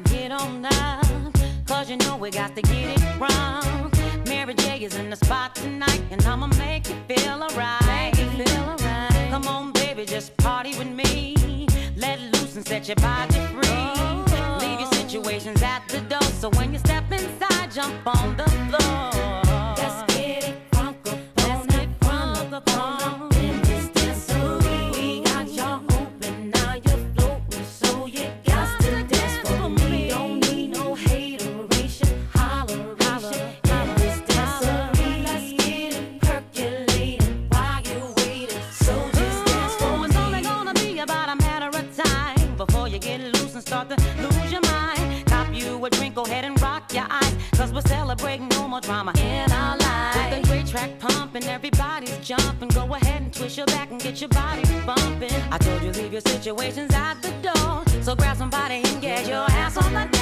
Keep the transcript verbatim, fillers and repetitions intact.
get on up, cause you know we got to get it wrong. Mary J is in the spot tonight, and I'ma make you feel alright. Feel alright. Come on, baby, just party with me. Let loose and set your body free. Oh. Leave your situations at the door, so when you step inside, jump on the floor. Let's get it crunk up, let's get crunk up on in this dancery. We got y'all open, now you're floating, so you got to dance for me. Don't need no hateration, holleration in this dancery. Let's get it percolating while you're waiting, so just dance for me. It's only gonna be about a matter of time before you get loose and start to lose your mind. Cop you a drink, go ahead and rock your eyes, cause we're celebrating no more drama in our lives. With a great track pumping, everybody's jumping. Go ahead and twist your back and get your body bumping. I told you leave your situations at the door, so grab somebody and get your ass on the